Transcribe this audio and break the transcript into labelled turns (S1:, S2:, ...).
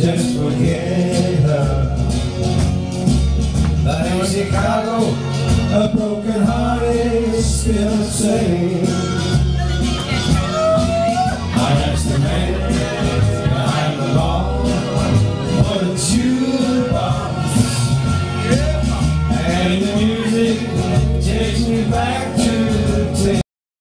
S1: just forget her. But in Chicago, a broken heart is still the same.